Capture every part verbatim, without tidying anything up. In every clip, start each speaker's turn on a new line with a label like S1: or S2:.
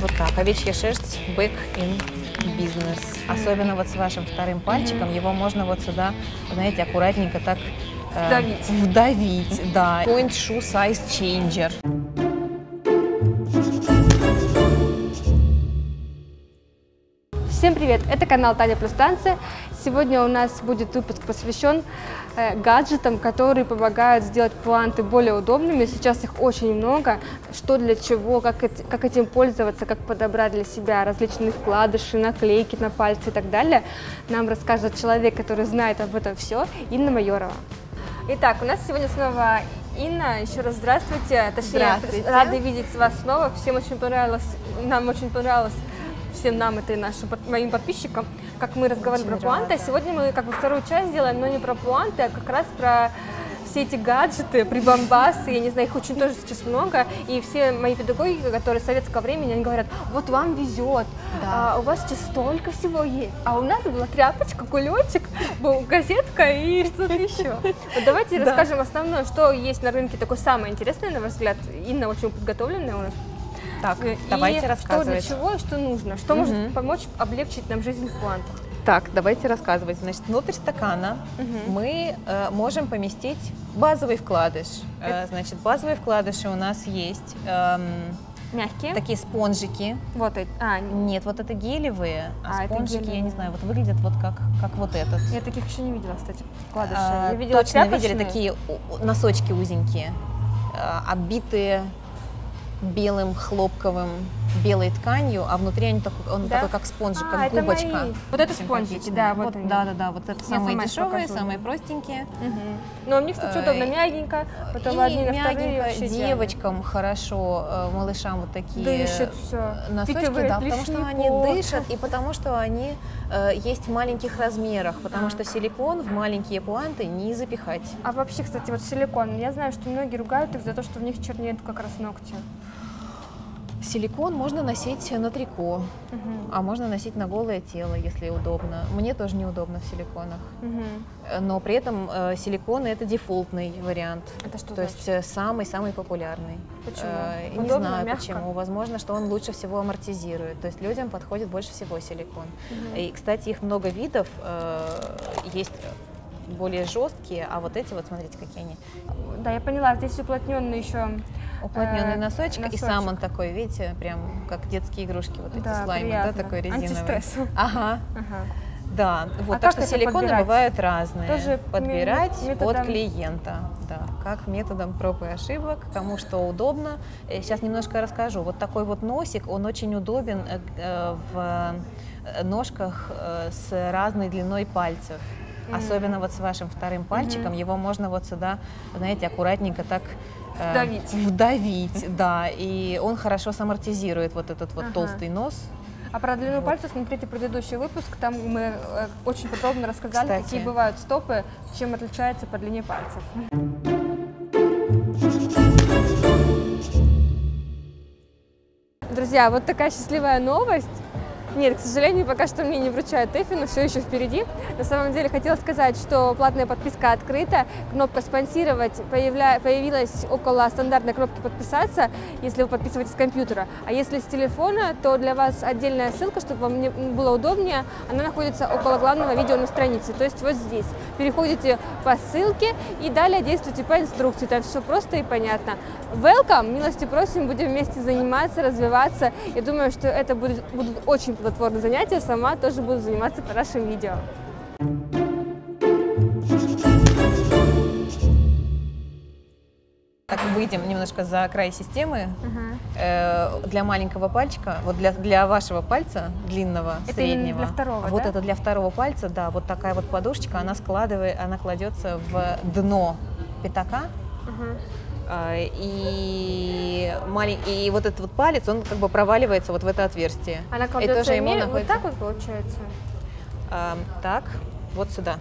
S1: Вот так, овечья шерсть back in business. Особенно вот с вашим вторым пальчиком, mm-hmm. его можно вот сюда, знаете, аккуратненько так э,
S2: вдавить.
S1: Вдавить, да. Point shoe size changer.
S2: Всем привет! Это канал Таня Плюс Танцы. Сегодня у нас будет выпуск посвящен э, гаджетам, которые помогают сделать пуанты более удобными. Сейчас их очень много. Что для чего, как, как этим пользоваться, как подобрать для себя различные вкладыши, наклейки на пальцы и так далее, нам расскажет человек, который знает об этом все, Инна Майорова. Итак, у нас сегодня снова Инна. Еще раз здравствуйте. Точнее,
S1: здравствуйте.
S2: Рада видеть вас снова. Всем очень понравилось, нам очень понравилось. Всем нам, это и нашим, моим подписчикам, как мы разговаривали про пуанты. Сегодня мы как бы вторую часть делаем, но не про пуанты, а как раз про все эти гаджеты, прибамбасы, я не знаю, их очень тоже сейчас много. И все мои педагоги, которые советского времени, они говорят, вот вам везет, да. а, у вас сейчас столько всего есть. А у нас была тряпочка, кулечек, был газетка и что-то еще. Вот давайте да. расскажем основное, что есть на рынке такое самое интересное, на ваш взгляд. Инна очень подготовленная у нас.
S1: Так,
S2: и
S1: давайте рассказывать.
S2: Что для чего и что нужно, что угу. может помочь облегчить нам жизнь в пуантах.
S1: Так, давайте рассказывать. Значит, внутрь стакана угу. мы э, можем поместить базовый вкладыш. Э, значит, базовые вкладыши у нас есть. Эм,
S2: Мягкие?
S1: Такие спонжики.
S2: Вот это. А,
S1: нет, вот это гелевые, а, а спонжики, я не знаю, вот выглядят вот как, как вот этот.
S2: Я таких еще не видела, кстати, вкладыши.
S1: А,
S2: я видела
S1: точно
S2: тряпочные.
S1: видели такие носочки узенькие, оббитые белым хлопковым, белой тканью, а внутри они такой, он да? такой как спонжик,
S2: а,
S1: как губочка.
S2: Мои. Вот это спонжики, да, вот, вот
S1: да, да, да, вот это самые дешевые, самые простенькие.
S2: Угу. Но мне, кстати, удобно, мягенько, потом одни на вторые.
S1: Девочкам идеально. Хорошо, малышам вот такие
S2: дышат все.
S1: носочки,
S2: Питывает
S1: да, потому что они дышат и потому что они э, есть в маленьких размерах, потому а. что силикон в маленькие пуанты не запихать.
S2: А вообще, кстати, вот силикон, я знаю, что многие ругают их за то, что в них чернеют как раз ногти.
S1: Силикон можно носить на трико, угу. а можно носить на голое тело, если удобно. Мне тоже неудобно в силиконах. Угу. Но при этом э, силикон – это дефолтный вариант. Это что То значит? есть самый-самый популярный.
S2: Почему?
S1: Э, не
S2: удобно,
S1: знаю
S2: мягко?
S1: почему. Возможно, что он лучше всего амортизирует. То есть людям подходит больше всего силикон. Угу. И, кстати, их много видов. Э, есть более жесткие, а вот эти вот, смотрите, какие они.
S2: Да, я поняла, здесь уплотненный еще
S1: уплотненный носочек,
S2: носочек,
S1: и сам он такой, видите, прям как детские игрушки, вот эти
S2: да,
S1: слаймы,
S2: приятно.
S1: да, такой резиновый.
S2: Антистресс.
S1: Ага. ага. Да, вот,
S2: а
S1: так что силиконы
S2: подбирать?
S1: бывают разные.
S2: Тоже
S1: подбирать
S2: методом...
S1: под клиента, да, как методом проб и ошибок, кому что удобно. Сейчас немножко расскажу. Вот такой вот носик, он очень удобен в ножках с разной длиной пальцев. Mm-hmm. Особенно вот с вашим вторым пальчиком, mm-hmm. его можно вот сюда, знаете, аккуратненько так э,
S2: вдавить.
S1: вдавить, да, и он хорошо самортизирует вот этот вот ага. толстый нос.
S2: А про длину вот. пальца смотрите предыдущий выпуск, там мы э, очень подробно рассказали, Кстати. какие бывают стопы, чем отличается по длине пальцев. Друзья, вот такая счастливая новость. Нет, к сожалению, пока что мне не вручают эфи, но все еще впереди. На самом деле, хотела сказать, что платная подписка открыта, кнопка «Спонсировать» появля... появилась около стандартной кнопки «Подписаться», если вы подписываетесь с компьютера. А если с телефона, то для вас отдельная ссылка, чтобы вам было удобнее, она находится около главного видео на странице, то есть вот здесь. Переходите по ссылке и далее действуйте по инструкции, там все просто и понятно. Welcome, милости просим, будем вместе заниматься, развиваться. Я думаю, что это будет, будут очень плодотворные занятия, сама тоже буду заниматься по нашим видео.
S1: Так, выйдем немножко за край системы.
S2: Uh-huh.
S1: э, для маленького пальчика, вот для, для вашего пальца, длинного,
S2: это
S1: среднего.
S2: Для второго,
S1: вот
S2: да?
S1: это для второго пальца, да, вот такая вот подушечка, она складывает, она кладется в дно пятака. Uh-huh. И, малень... и вот этот вот палец, он как бы проваливается вот в это отверстие.
S2: Она кладется
S1: ему
S2: находится...
S1: находится...
S2: вот так вот получается?
S1: А, так, вот сюда.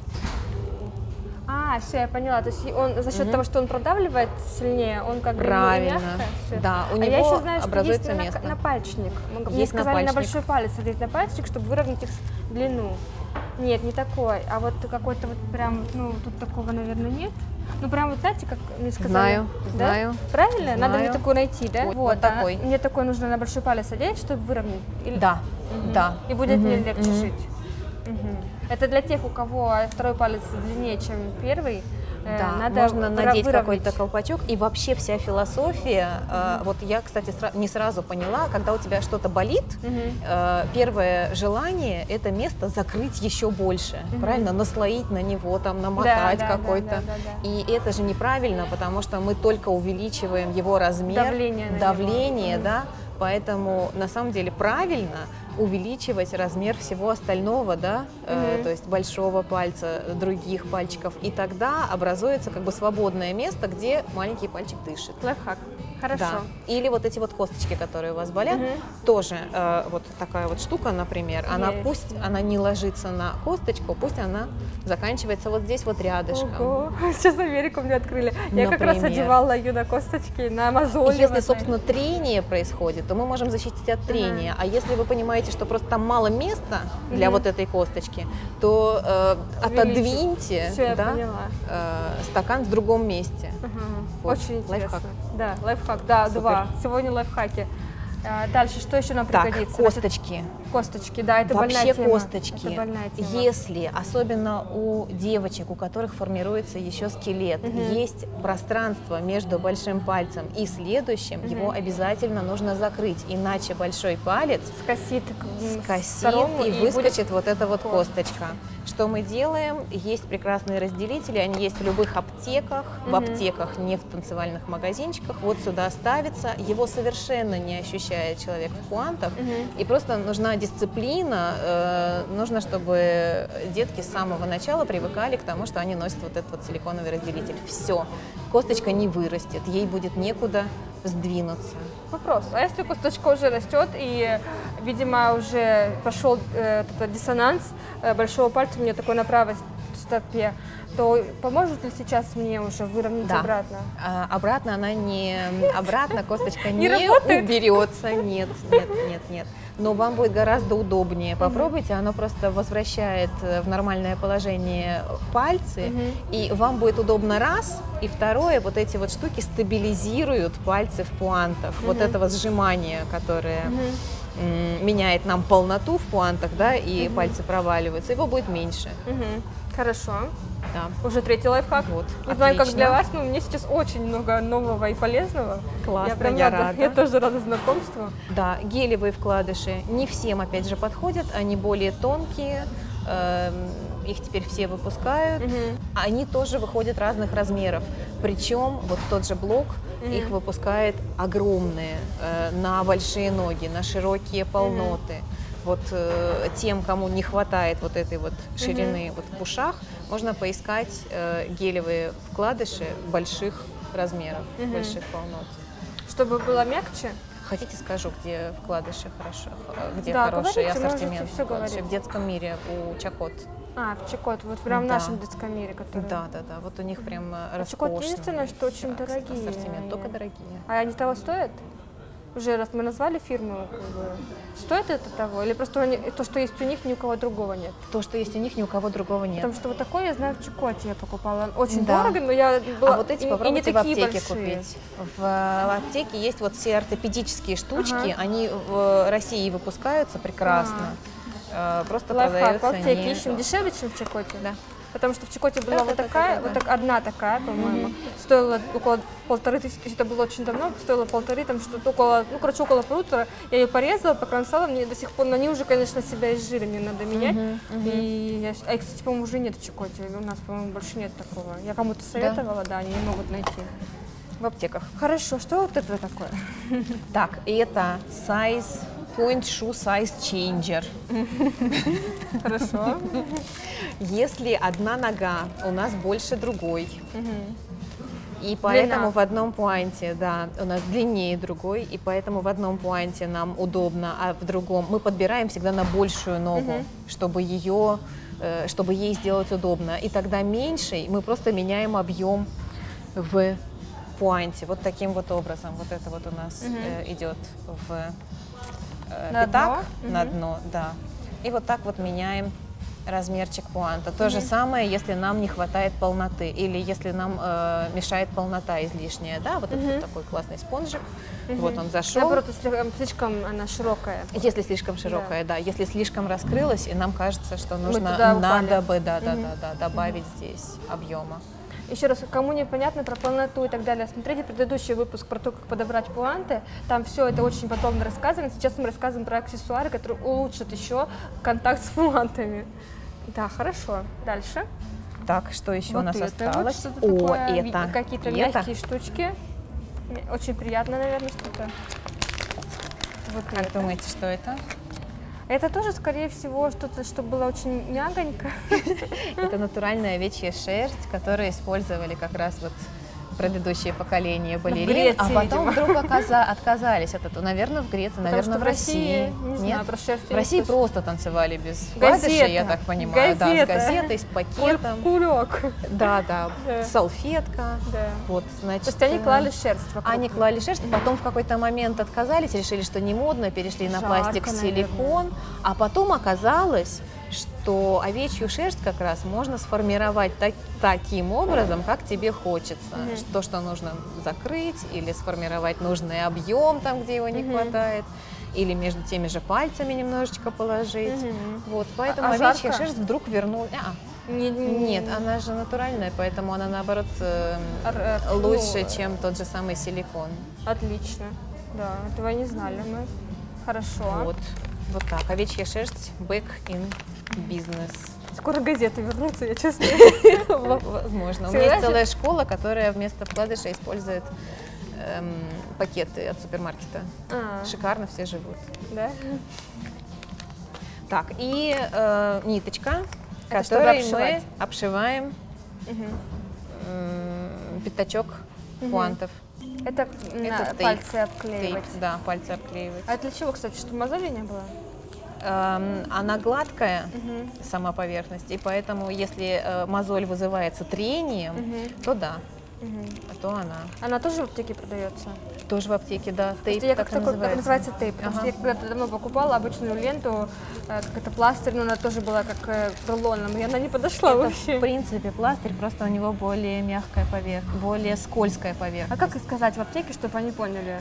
S2: А, все, я поняла. То есть он за счет угу. того, что он продавливает сильнее, он как бы
S1: Правильно.
S2: мягко.
S1: Да, у
S2: а
S1: него
S2: я еще знаю, что есть
S1: место.
S2: На, напальчик. Мне
S1: есть
S2: сказали
S1: напальчик.
S2: на большой палец одеть напальчик, чтобы выровнять их длину. Нет, не такой, а вот какой-то вот прям, ну, тут такого, наверное, нет. Ну, прям вот, знаете, как мне сказали.
S1: Знаю,
S2: да?
S1: знаю.
S2: Правильно?
S1: Знаю.
S2: Надо мне такой найти, да?
S1: Вот,
S2: Вот,
S1: вот
S2: а
S1: такой.
S2: Мне такой нужно на большой палец одеть, чтобы выровнять? Или...
S1: Да,
S2: Мгм.
S1: да.
S2: И будет
S1: Мгм,
S2: мне легче
S1: мгм.
S2: жить. Мгм. Это для тех, у кого второй палец длиннее, чем первый. э,
S1: Да,
S2: надо
S1: можно
S2: выра-
S1: надеть
S2: выровнять.
S1: какой-то колпачок. И вообще вся философия, э, вот я, кстати, сра- не сразу поняла, когда у тебя что-то болит,
S2: Мгм.
S1: э, первое желание это место закрыть еще больше,
S2: Мгм.
S1: правильно, наслоить на него, там, намотать
S2: Да, да,
S1: какой-то.
S2: да, да, да, да.
S1: И это же неправильно, потому что мы только увеличиваем его размер,
S2: Давление на
S1: давление,
S2: него.
S1: да, поэтому на самом деле правильно увеличивать размер всего остального, да, э,
S2: Мгм.
S1: то есть большого пальца, других пальчиков, и тогда образуется как бы свободное место, где маленький пальчик дышит.
S2: Лайфхак. Хорошо.
S1: Да. Или вот эти вот косточки, которые у вас болят,
S2: Мгм.
S1: тоже э, вот такая вот штука, например, она
S2: Есть.
S1: пусть она не ложится на косточку, пусть она заканчивается вот здесь вот рядышком.
S2: Ого, сейчас Америку мне открыли. Я как раз
S1: Например.
S2: одевала ее на косточки, на
S1: И
S2: мозоли.
S1: если, собственно, трение происходит, то мы можем защитить от трения.
S2: Ага.
S1: А если вы понимаете, что просто там мало места для
S2: Мгм.
S1: вот этой косточки, то э, отодвиньте,
S2: Все, я
S1: да,
S2: поняла.
S1: э, стакан в другом месте.
S2: Ага.
S1: Вот,
S2: Очень интересно.
S1: лайфхак.
S2: Да, лайфхак, да,
S1: Супер.
S2: два. Сегодня лайфхаки. А, дальше, что еще нам
S1: Так,
S2: пригодится?
S1: косточки.
S2: Косточки, да, это
S1: Вообще
S2: больная тема.
S1: косточки.
S2: Это больная тема.
S1: Если, особенно у девочек, у которых формируется еще скелет,
S2: Мгм.
S1: есть пространство между большим пальцем и следующим,
S2: Мгм.
S1: его обязательно нужно закрыть, иначе большой палец
S2: Скосит, к- м,
S1: скосит
S2: сторону
S1: и
S2: будет-
S1: выскочит вот эта вот
S2: косточка.
S1: косточка. Что мы делаем? Есть прекрасные разделители, они есть в любых аптеках, в
S2: Мгм.
S1: аптеках, не в танцевальных магазинчиках. Вот сюда ставится, его совершенно не ощущает человек в пуантах,
S2: Мгм.
S1: и просто нужна дисциплина, э, нужно, чтобы детки с самого начала привыкали к тому, что они носят вот этот вот силиконовый разделитель. Все, косточка не вырастет, ей будет некуда сдвинуться.
S2: Вопрос. А если косточка уже растет и, видимо, уже пошел э, этот диссонанс э, большого пальца у меня такой на правой стопе, то поможет ли сейчас мне уже выровнять
S1: Да.
S2: обратно?
S1: А, обратно она не, обратно косточка
S2: Не
S1: не,
S2: работает?
S1: уберется, нет, нет, нет, нет. Но вам будет гораздо удобнее. Попробуйте, оно просто возвращает э, в нормальное положение пальцы,
S2: Мгм.
S1: и вам будет удобно раз, и второе, вот эти вот штуки стабилизируют пальцы в пуантах. Вот
S2: Мгм.
S1: этого сжимания, которое
S2: Мгм.
S1: м, меняет нам полноту в пуантах, да, и пальцы проваливаются, его будет меньше.
S2: Мгм. Хорошо.
S1: Да.
S2: Уже третий лайфхак.
S1: Вот,
S2: Не знаю, как
S1: отлично.
S2: для вас, но мне сейчас очень много нового и полезного.
S1: Классно,
S2: я прям
S1: я
S2: рада.
S1: рада.
S2: Я тоже рада знакомству.
S1: Да, гелевые вкладыши не всем, опять же, подходят, они более тонкие, эм, их теперь все выпускают,
S2: Мгм.
S1: они тоже выходят разных размеров, причем вот тот же блок
S2: Мгм.
S1: их выпускает огромные, э, на большие ноги, на широкие полноты. Вот э, тем, кому не хватает вот этой вот ширины вот в ушах, можно поискать э, гелевые вкладыши больших размеров,
S2: Мгм.
S1: больших полнот.
S2: Чтобы было мягче.
S1: Хотите, скажу, где вкладыши хорошо, э, где
S2: Да,
S1: хороший
S2: говорите,
S1: ассортимент
S2: можете всё
S1: вкладышей?
S2: говорить.
S1: В детском мире у Чакот.
S2: А, в Чикот, вот прям в
S1: Да.
S2: нашем детском мире, который...
S1: Да, да, да. Вот у них прям э,
S2: А Чикот
S1: роскошный
S2: единственное, что очень
S1: ас-
S2: дорогие
S1: ассортимент,
S2: они.
S1: только дорогие.
S2: А они того стоят? Уже раз мы назвали фирму, как бы, стоит это того? Или просто они- то, что есть у них, ни у кого другого нет?
S1: То, что есть у них, ни у кого другого нет.
S2: Потому что вот такое я знаю в Чикоте я покупала. Очень
S1: Да.
S2: дорого, но я была...
S1: А вот эти
S2: и- и
S1: попробуйте
S2: не
S1: в
S2: такие
S1: аптеке
S2: большие.
S1: купить. В, в аптеке есть вот все ортопедические штучки,
S2: Ага.
S1: они в России выпускаются прекрасно. Э, Просто
S2: Лайфхак, в
S1: продаются
S2: аптеке
S1: не...
S2: ищем дешевле, чем в Чикоте?
S1: Да.
S2: Потому что в Чикоте была
S1: Да,
S2: вот
S1: да, да,
S2: такая,
S1: да, да,
S2: вот
S1: да.
S2: так одна такая, по-моему, стоила около полторы тысячи, это было очень давно, стоило полторы, там что-то около, ну, короче, около полутора. Я ее порезала, покромсала, мне до сих пор, но они уже, конечно, себя изжили, мне надо менять.
S1: Мгм, мгм.
S2: И, я, а их, кстати, по-моему, уже нет в Чикоте, у нас, по-моему, больше нет такого. Я кому-то советовала, да, они не могут найти.
S1: В аптеках.
S2: Хорошо, что вот это такое?
S1: Так, это size, point shoe size changer.
S2: Хорошо.
S1: Если одна нога у нас больше другой,
S2: Мгм.
S1: и поэтому
S2: Длина.
S1: в одном пуанте, да, у нас длиннее другой, и поэтому в одном пуанте нам удобно, а в другом мы подбираем всегда на большую ногу,
S2: Мгм.
S1: чтобы ее, э, чтобы ей сделать удобно. И тогда меньшей мы просто меняем объем в пуанте. Вот таким вот образом. Вот это вот у нас
S2: Мгм.
S1: э, идет в э,
S2: На
S1: пятак,
S2: дно?
S1: на
S2: Мгм.
S1: дно, да. И вот так вот меняем размерчик пуанта. То же самое, если нам не хватает полноты или если нам э, мешает полнота излишняя, да, вот
S2: Мгм.
S1: этот такой классный спонжик,
S2: Мгм.
S1: вот он зашел.
S2: Наоборот, если слишком она широкая.
S1: Если слишком широкая, да. Если слишком раскрылась, и нам кажется, что
S2: Мы
S1: нужно,
S2: туда упали.
S1: надо бы, да, да,
S2: Мгм.
S1: да, да, добавить здесь объема.
S2: Еще раз, кому непонятно про полноту и так далее, смотрите предыдущий выпуск про то, как подобрать пуанты. Там все это очень подробно рассказано. Сейчас мы рассказываем про аксессуары, которые улучшат еще контакт с пуантами. Да, хорошо. Дальше.
S1: Так, что еще
S2: Вот
S1: у нас
S2: это вот
S1: осталось?
S2: что-то
S1: О,
S2: такое, ви-
S1: это,
S2: какие-то
S1: это.
S2: мягкие штучки. М, Очень приятно, наверное, что-то. Вот
S1: Как
S2: это.
S1: думаете, что это?
S2: Это тоже, скорее всего, что-то, что было очень мягонько.
S1: Это натуральная овечья шерсть, которую использовали как раз вот предыдущее поколение балерин,
S2: Греции,
S1: а потом
S2: видимо.
S1: вдруг оказа- отказались от этого. Наверное, в Греции,
S2: Потому
S1: наверное,
S2: что
S1: в
S2: в России,
S1: России.
S2: не
S1: Нет?
S2: знаю, про шерсть
S1: В
S2: я не
S1: России
S2: слышала.
S1: просто танцевали без
S2: Газета.
S1: вкладышей, я так понимаю. Да, с
S2: Газета.
S1: газетой, с пакетом.
S2: Кулек.
S1: Да, да,
S2: Да.
S1: салфетка.
S2: Да.
S1: Вот, значит,
S2: То есть они
S1: э,
S2: клали шерсть вокруг.
S1: Они клали шерсть, потом в какой-то момент отказались, решили, что не модно, перешли на
S2: Жарко,
S1: пластик,
S2: наверное.
S1: силикон, а потом оказалось, что овечью шерсть как раз можно сформировать так- таким образом, как тебе хочется.
S2: Мгм.
S1: То, что нужно закрыть или сформировать нужный объем там, где его не
S2: Мгм.
S1: хватает, или между теми же пальцами немножечко положить.
S2: Мгм.
S1: Вот, поэтому
S2: А- а
S1: овечья
S2: жарко?
S1: шерсть вдруг вернулась.
S2: Не- не-
S1: Нет, она же натуральная, поэтому она наоборот э,
S2: Ар- э,
S1: лучше,
S2: ну,
S1: чем тот же самый силикон.
S2: Отлично. Да, этого не знали мы. Хорошо.
S1: Вот, вот так. Овечья шерсть back in business.
S2: Скоро газеты вернутся, я честно.
S1: В- Возможно. У
S2: Всегда
S1: меня есть
S2: же-
S1: целая школа, которая вместо вкладыша использует эм, пакеты от супермаркета.
S2: А,
S1: Шикарно все живут.
S2: да?
S1: Так, и э, ниточка,
S2: Это чтобы
S1: которой мы
S2: обшивать.
S1: обшиваем
S2: Мгм.
S1: м, пятачок
S2: Мгм.
S1: пуантов.
S2: Это на
S1: Это тейп.
S2: пальцы обклеивать.
S1: Тейп, да, пальцы обклеивать.
S2: А для чего, кстати, чтобы мозоли не было?
S1: Эм, она гладкая,
S2: Мгм.
S1: сама поверхность, и поэтому если э, мозоль вызывается трением,
S2: Мгм.
S1: то да,
S2: Мгм.
S1: а то она.
S2: Она тоже в аптеке продается?
S1: Тоже в аптеке, да, тейп
S2: Просто я
S1: так
S2: как
S1: и
S2: такой, как
S1: называется.
S2: называется тейп, потому
S1: Ага.
S2: что я когда-то давно покупала обычную ленту, э, как это пластырь, но она тоже была как э, рулоном, и она не подошла
S1: Это,
S2: вообще.
S1: в принципе, пластырь, просто у него более мягкая поверхность, более скользкая поверхность.
S2: А как сказать в аптеке, чтобы они поняли?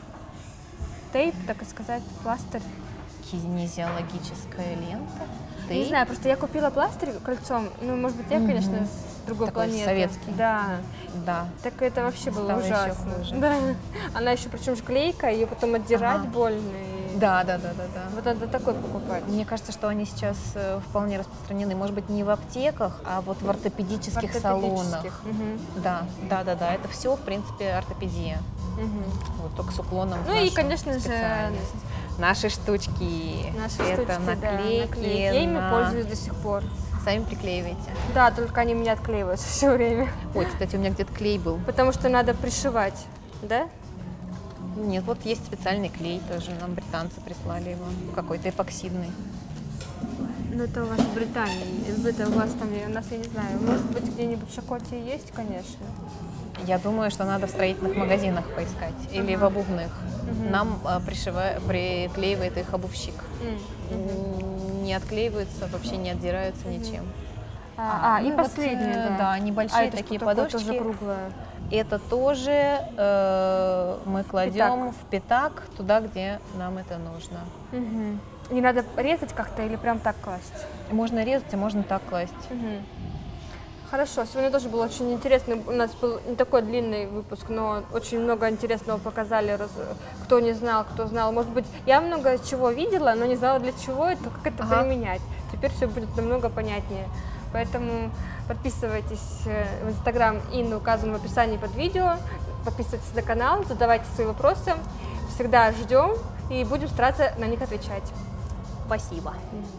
S2: Тейп, так и сказать, пластырь.
S1: Кинезиологическая лента.
S2: Не
S1: Тейп.
S2: знаю, просто я купила пластырь кольцом, ну, может быть, я,
S1: Мгм.
S2: конечно, с другой
S1: Такой
S2: планеты.
S1: советский.
S2: Да.
S1: Да.
S2: Так это вообще было
S1: Стало еще
S2: ужасно.
S1: хуже.
S2: Да. Она еще, причем же клейкая, ее потом отдирать
S1: Ага.
S2: больно. и
S1: Да, да, да, да, да.
S2: Вот надо такой покупать.
S1: Мне кажется, что они сейчас э, вполне распространены, может быть, не в аптеках, а вот в ортопедических,
S2: В
S1: салонах.
S2: ортопедических. Мгм.
S1: Да, да, да, да. Это все, в принципе, ортопедия.
S2: Мгм.
S1: Вот только с уклоном. в
S2: Ну и,
S1: нашу
S2: конечно же,
S1: специальность. Наши штучки.
S2: Наши
S1: Это
S2: штучки, да,
S1: наклейки.
S2: наклейки. Я ими
S1: на-
S2: пользуюсь до сих пор.
S1: Сами приклеиваете.
S2: Да, только они у меня отклеиваются все время.
S1: Ой, кстати, у меня где-то клей был.
S2: Потому что надо пришивать, да?
S1: Нет, вот есть специальный клей тоже. Нам британцы прислали его. Какой-то эпоксидный.
S2: Ну это у вас в Британии. Это у вас там, у нас, я не знаю, может быть, где-нибудь в Шакоте есть, конечно.
S1: Я думаю, что надо в строительных магазинах поискать или в обувных.
S2: Мгм.
S1: Нам а, пришива- приклеивает их обувщик.
S2: М.
S1: М, Не отклеиваются, вообще не отдираются ничем.
S2: А, а,
S1: ну
S2: и
S1: вот,
S2: последнее,
S1: э,
S2: да.
S1: да,
S2: А
S1: небольшие
S2: это
S1: такие
S2: что такое?
S1: подушечки.
S2: Тоже круглое.
S1: Это тоже э, мы кладем в пятак туда, где нам это нужно.
S2: Мгм. Не надо резать как-то или прям так класть?
S1: Можно резать, а можно так класть.
S2: Мгм. Хорошо, сегодня тоже был очень интересный, у нас был не такой длинный выпуск, но очень много интересного показали, раз- кто не знал, кто знал. Может быть, я много чего видела, но не знала для чего это, как это
S1: Ага.
S2: применять. Теперь все будет намного понятнее. Поэтому подписывайтесь э, в Инстаграм Инны, указан в описании под видео, подписывайтесь на канал, задавайте свои вопросы. Всегда ждем и будем стараться на них отвечать.
S1: Спасибо.